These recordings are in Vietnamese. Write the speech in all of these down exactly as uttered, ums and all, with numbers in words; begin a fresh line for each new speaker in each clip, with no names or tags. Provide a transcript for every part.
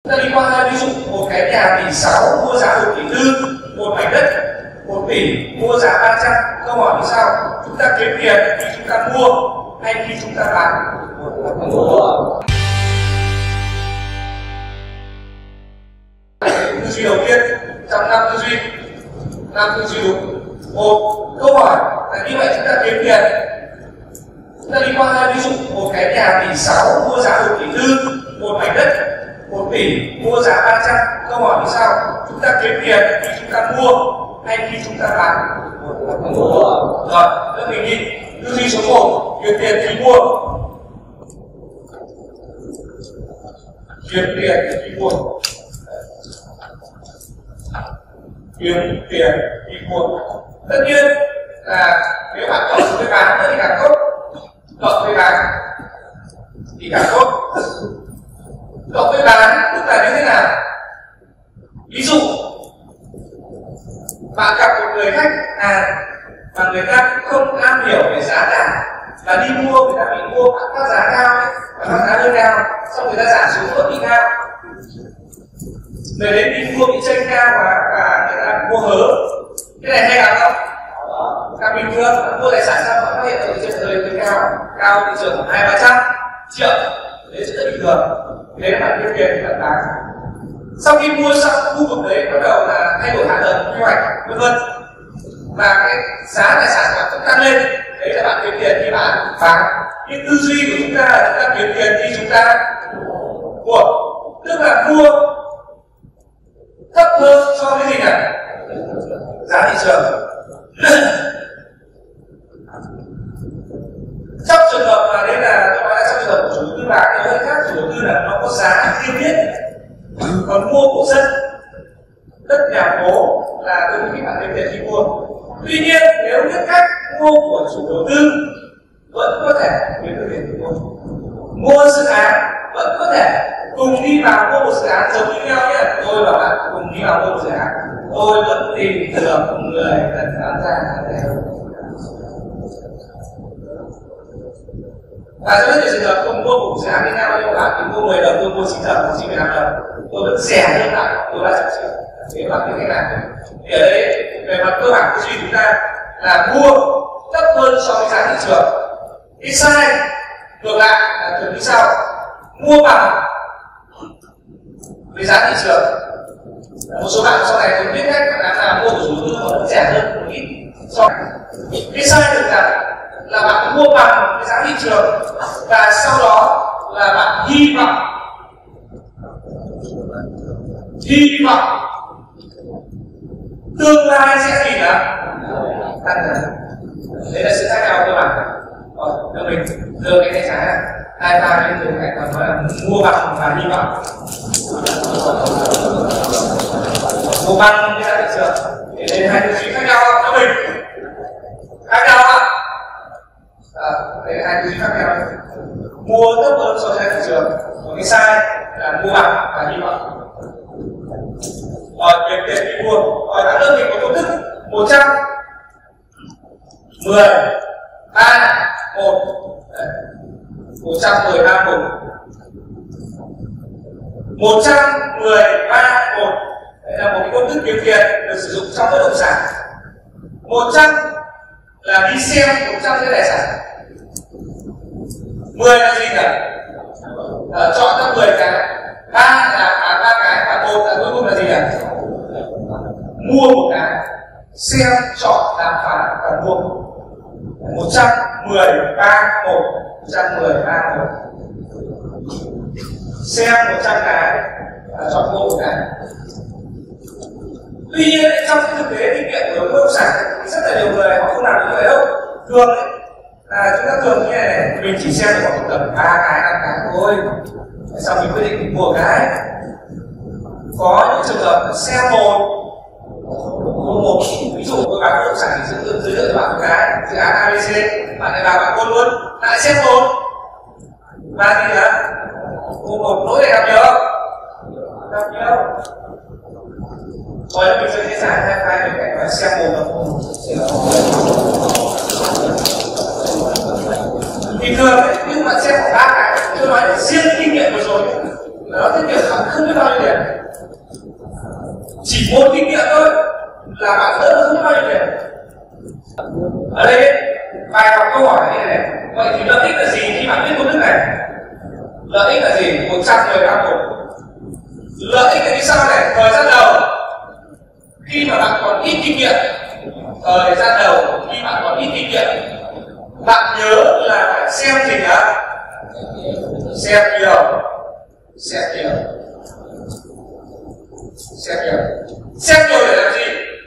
Ta đi qua hai ví dụ, một cái nhà tỷ sáu mua giá một tỷ tư, một mảnh đất một tỷ mua giá ba trăm. Câu hỏi như sau: chúng ta kiếm tiền khi chúng ta mua hay khi chúng ta bán? Mua. Tư duy đầu tiên trong năm tư duy, năm tư duy đúng. Một câu hỏi là như vậy chúng ta kiếm tiền. Chúng ta đi qua hai ví dụ, một cái nhà tỷ sáu mua giá một tỷ tư, một mảnh đất một tỷ mua giá ba trăm. Câu hỏi như sau: chúng ta kiếm tiền khi chúng ta mua hay khi chúng ta bán? Mua. Rồi, các mình nhìn tư duy số một, kiếm tiền khi mua. Kiếm tiền khi mua. Kiếm tiền khi mua. Tất nhiên là nếu bạn cộng với bán thì càng tốt, cộng với bán thì càng tốt. Cộng với bán tức là như thế nào? Ví dụ bạn gặp một người khách à mà người ta cũng không am hiểu về giá cả, và đi mua người ta bị mua các giá cao ấy, và các giá hơi cao, xong người ta giảm xuống vẫn bị cao. Người đến đi mua bị chênh cao và, và người ta mua hớ. Cái này hay làm không? Các bình thường mua tài sản xong họ phát hiện ở thị trường thời cao, cao thị trường hai ba trăm triệu, đấy rất là bình thường. Đấy là bạn kiếm tiền thì bạn bán. Sau khi mua xong khu vực đấy bắt đầu là thay đổi hạ tầng, quy hoạch, vân vân, và cái giá tài sản của bạn cũng tăng lên, đấy là bạn kiếm tiền khi bạn bán. Nhưng tư duy của chúng ta là chúng ta kiếm tiền khi chúng ta mua, tức là mua thấp hơn so với gì nhỉ? Giá thị trường. Trong trường hợp mà đấy là tôi nói là trong trường hợp của chủ đầu tư bán thì hơi khác. Chủ đầu tư là nó có giá niêm yết, còn mua của dân, đất nhà phố là tôi nghĩ bạn kiếm tiền khi mua. Tuy nhiên nếu biết cách mua của chủ đầu tư vẫn có thể kiếm được tiền khi mua. Mua dự án vẫn có thể cùng đi vào mua một dự án giống như nhau nhé. Tôi và bạn cùng đi vào mua một dự án, tôi vẫn tìm được người cần bán ra. Và trong rất nhiều trường hợp không mua một dự án với nhau, nhưng bạn thì mua mười đồng, tôi mua chín đồng, chín mươi lăm đồng, tôi vẫn rẻ hơn bạn, tôi ba trăm triệu. Thế bạn biết cách làm. Thì ở đây về mặt cơ bản tư duy chúng ta là mua thấp hơn so với giá thị trường. Cái sai ngược lại là thường như sau: mua bằng với giá thị trường. Một số bạn sau này tôi biết cách làm nào mua của chủ đầu tư mà vẫn rẻ hơn một ít so. Cái sai ngược lại là bạn mua bằng với giá thị trường và sau đó là bạn hy vọng hy vọng tương lai sẽ gì đó tăng dần. Đấy là sự khác nhau cơ bản. Rồi, đưa mình đưa cái tay trái này, hai ta lên từ cạnh còn nói là mua bằng và hy vọng. Mua bằng với giá thị trường. Để đến hai tư duy khác nhau cho mình. Khác nhau ạ. À, đây là hai tư duy khác nhau. Mua thấp hơn so với giá thị trường. Còn cái sai là mua bằng và hy vọng. Rồi, kiếm tiền đi mua. Rồi, các đơn vị có công thức một trăm mười ba một. một trăm mười ba một. một trăm mười ba một. Đây là một cái công thức kiếm tiền được sử dụng trong bất động sản. một trăm là đi xem một trăm cái tài sản. mười là gì nhỉ? À, chọn ra mười cái. ba là à, ba cái và một là cuối cùng là gì nhỉ? Mua một cái. Xem, chọn, đàm phán và mua. một trăm mười ba một. một trăm mười ba một. Xem một trăm cái và chọn mua một cái. Tuy nhiên trong cái thực tế kinh nghiệm của bất động sản thì rất là nhiều người họ không làm như vậy đâu. Thường ấy, là chúng ta thường như này này, mình chỉ xem được khoảng tầm ba cái, năm cái thôi. Sau mình quyết định mua cái. Có những trường hợp xem một một ví dụ tôi bán bất động sản thì giới thiệu cho bạn một cái dự án a bê xê, bạn lại vào bạn mua luôn, lại xem một và gì nữa mua một lỗi này gặp nhiều không? Gặp nhiều. Rồi mình sẽ chia sẻ hai file về cách xem một và mua một. Bình thường ấy, nhưng mà xem khoảng ba cái, tôi nói riêng kinh nghiệm vừa rồi nó tiết kiệm khoảng không biết bao nhiêu chỉ một kinh nghiệm thôi là bạn đỡ không bao nhiêu tiền. Ở đây bài học câu hỏi như này, vậy thì lợi ích là gì khi bạn biết công thức này? Lợi ích là gì? một trăm mười gram một. Lợi ích là như sau này, thời gian đầu khi mà bạn còn ít kinh nghiệm, thời gian đầu khi bạn còn ít kinh nghiệm, bạn nhớ là phải xem gì đã? Xem nhiều, xem nhiều, xem nhiều. Xem nhiều để làm gì?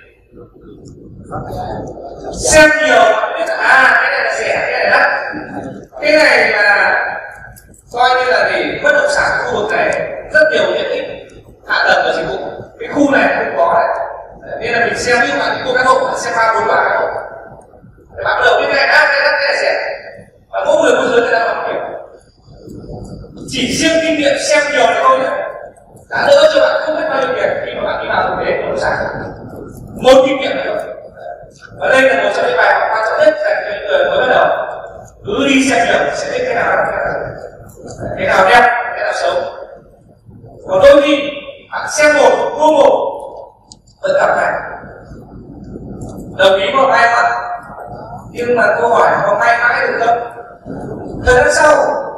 Xem nhiều bạn biết là à cái này là rẻ, cái này là đắt, cái này là coi như là gì, bất động sản khu vực này rất nhiều tiện ích hạ tầng và dịch vụ, cái khu này không có đấy, nên là mình xem ví dụ bạn đi mua căn hộ, bạn xem ba bốn ba căn hộ, bạn bắt đầu biết cái này đắt, cái đắt, cái này rẻ, và mỗi người môi giới người ta bảo hiểu. Chỉ riêng kinh nghiệm xem nhiều này thôi đã đỡ cho bạn không biết bao nhiêu tiền khi mà bạn đi vào thực tế bất động sản. Một kinh nghiệm này thôi. Và đây là một trong những bài học quan trọng nhất dành cho những người mới bắt đầu. Cứ đi xem nhiều sẽ biết cái nào là cái nào đẹp, cái nào xấu. Còn đôi khi bạn xem một, mua một vẫn gặp phải đồng ý một may mắn, nhưng mà câu hỏi có may mãi được không? Thời gian sau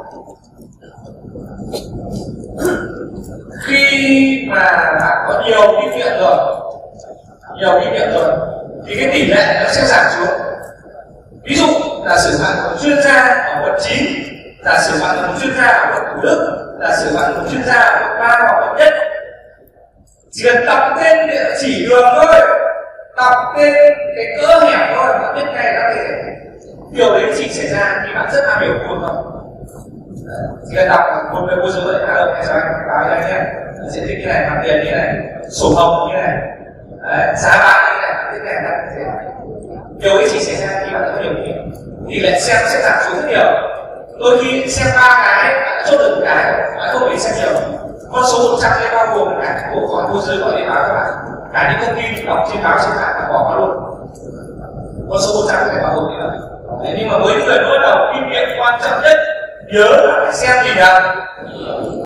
khi mà bạn có nhiều kinh nghiệm rồi, nhiều kinh nghiệm rồi thì cái tỷ lệ nó sẽ giảm xuống. Ví dụ là sử bạn một chuyên gia ở quận chín, là sử bạn một chuyên gia ở quận Thủ Đức, là sử bạn một chuyên gia ở quận ba hoặc quận Nhất, chỉ cần đọc tên địa chỉ đường thôi, đọc tên cái cỡ hẻm thôi bạn biết ngay là cái điều đấy chỉ xảy ra khi bạn rất am hiểu khu vực không. Chỉ cần đọc một người môi giới ở đâu hay sao anh báo cho anh nhé, diện tích như này, mặt tiền như này, sổ hồng như này, đấy, giá bán như này, cái này là cái gì? Điều ấy chỉ xảy ra khi bạn có nhiều kinh nghiệm, tỷ lệ xem sẽ giảm xuống rất nhiều. Đôi khi xem ba cái bạn đã chốt được một cái, bạn không phải xem nhiều. Con số một trăm đây bao gồm cả cuộc gọi môi giới gọi điện báo các bạn, cả những thông tin đọc trên báo trên mạng bạn bỏ qua luôn. Con số một trăm phải bao gồm như vậy. Đấy, nhưng mà với những người mới đầu kinh nghiệm quan trọng nhất nhớ là phải xem gì nào.